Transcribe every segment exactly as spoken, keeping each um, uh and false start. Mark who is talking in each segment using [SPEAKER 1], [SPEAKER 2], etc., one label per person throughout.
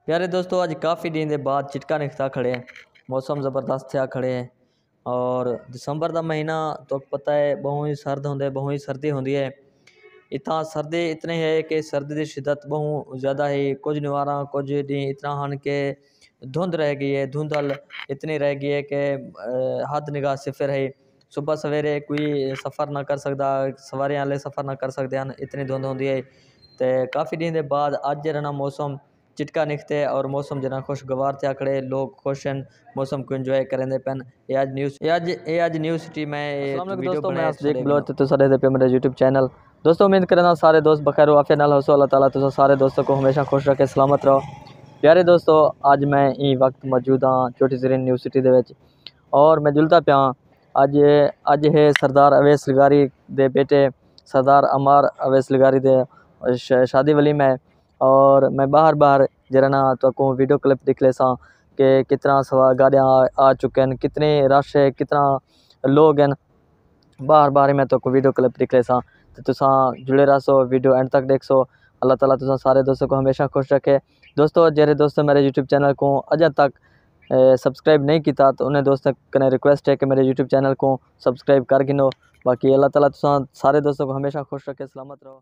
[SPEAKER 1] प्यारे दोस्तों, आज काफ़ी दिन के बाद चिटका निकता खड़े हैं। मौसम ज़बरदस्त थे खड़े हैं और दिसंबर का महीना तो पता है बहुत ही सर्द होंगे, बहुत ही सर्दी होंगी है। इतना सर्दी इतनी है कि सर्दी की शिद्दत बहुत ज़्यादा है। कुछ निवारा कुछ दिन इतना हन के धुंध रह गई है, धुंधल इतनी रह गई है कि हद निगाह सिफर है। सुबह सवेरे कोई सफ़र ना कर सकता, सवारी वाले सफ़र ना कर सकते हैं, इतनी धुंध होंगी है। तो काफ़ी दिन के बाद अज जरा मौसम चिटका निकते और मौसम जना खुशगवार थे खड़े, लोग खुश हैं, मौसम को इंजॉय करेंगे पेन। ये आज न्यूज़ ये आज ये आज न्यूज़ सिटी में दोस्तों मैं देख बलोच तो सारे दे पे मेरे यूट्यूब चैनल। दोस्तों उम्मीद करना सारे दोस्त बखैर आफियत नाल हो। अल्लाह ताला तुम सारे दोस्तों को हमेशा खुश रखे, सलामत रहो। प्यारे दोस्तों, आज मैं ई वक्त मौजूद हाँ छोटी जरीन न्यूज़ सिटी दे विच और मैं जुलता पिया। अज अज है सरदार अवैस लगारी दे बेटे सरदार अमार अवैस लगारी दे शादी वलीमा है और मैं बाहर बाहर जरा ना तो को वीडियो क्लिप दिख ले सा कि कितना सवा गाड़ियाँ आ चुके हैं, कितने रश है, कितना लोग हैं। बाहर बाहर मैं तो को वीडियो क्लिप दिख ले सा तो तुसा जुड़े रहो, वीडियो एंड तक देख सो। अल्लाह ताला तुसा सारे दोस्तों को हमेशा खुश रखे। दोस्तों जेरे दोस्तों मेरे यूट्यूब चैनल को अजय तक सब्सक्राइब नहीं किया तो उन्हें दोस्तों कने रिक्वेस्ट है कि मेरे यूट्यूब चैनल को सब्सक्राइब कर गिनो। बाकी अल्लाह ताला तुसा सारे दोस्तों को हमेशा खुश रखे, सलामत रहो।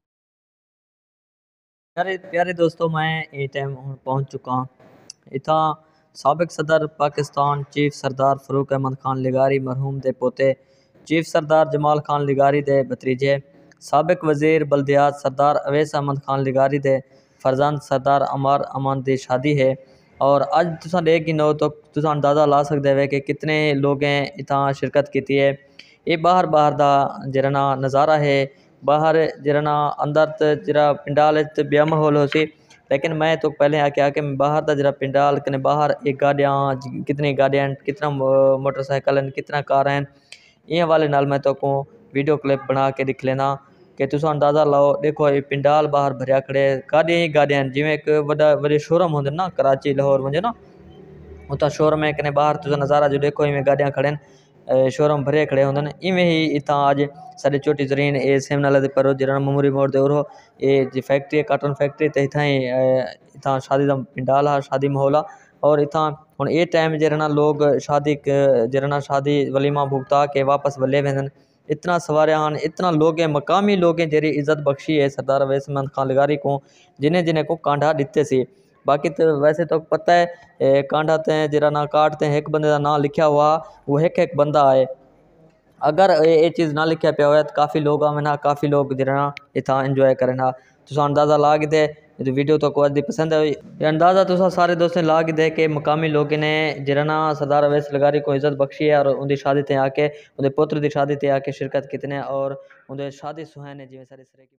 [SPEAKER 1] प्यारे प्यारे दोस्तों, मैं ये टाइम पहुँच चुका हूँ। इतना सबक सदर पाकिस्तान चीफ सरदार फरूक अहमद खान लिगारी मरहूम दे पोते चीफ सरदार जमाल खान लिगारी दे भतीजे सबक वजीर बल्दियात सरदार अवैस अहमद खान लिगारी दे फरजंद सरदार अमार अमान दी शादी है। और अज तुसा देख गिनो तो तुसा अंदाज़ा ला सकते हो कि कितने लोगें इतना शिरकत की है। ये बाहर बाहर का जरा नज़ारा है। बाहर जरा अंदर तो जरा पिंडाल ब्याह माहौल हो सी, लेकिन मैं तो पहले आके आके बाहर का जरा पिंडाल कने बाहर एक गाड़ियाँ कितनी गाड़ियाँ कितना मोटरसाइकिल कितना कार हैं, ये वाले नाल मैं तो को वीडियो क्लिप बना के दिख लेना कि तुम अंदाज़ा लाओ। देखो ये पिंडाल बाहर भरिया खड़े गाड़ियाँ ही गाड़ियाँ जिमें एक वड्डा वड्डे शोरूम होंगे ना कराची लाहौर मुझे ना उतना शोरूम है कने बाहर तुम नज़ारा जो देखो इवें गाड़ियाँ खड़े शोरूम भरे खड़े होंगे। इवें ही इतना अज साढ़े छोटी जरीन ये सेमनाला दे पर जरा ममूरी मोड़ दे उरो ये फैक्ट्री काटन फैक्ट्री तो इतना ही इतना शादी का पिंडाल हा, शादी माहौल और इतना हम ये टाइम जरा लोग शादी जरा शादी वलीमा भुगता के वापस वले वेंदन। इतना सवार हैं, इतना लोग हैं, मकामी लोग हैं जेरी इज्जत बख्शी है सरदार अवैस अहमद खान लिगारी को, जिन्हें जिन्हें को कांडा दिते सी। बाकी तो वैसे तो पता है कांडा ते जरा ना काटते हैं एक बंदे का नाम लिखा हुआ वो एक एक बंदा है। अगर ये चीज़ ना लिखा पे हो तो काफ़ी लोग आवे ना, काफ़ी लोग जरा इतना इंजॉय करें ना। तो अंदाज़ा ला के दे जो वीडियो तो को अद्धी पसंद है ये अंदाज़ा तो सारे दोस्तों ला के दे के मकामी लोगों ने जरा सरदार अवैस लगारी को इज्जत बख्शी है और उनकी शादी ते आके उनके पुत्र की शादी ते आके शिरकत कितने और उनके शादी सुहाने जिमें सारी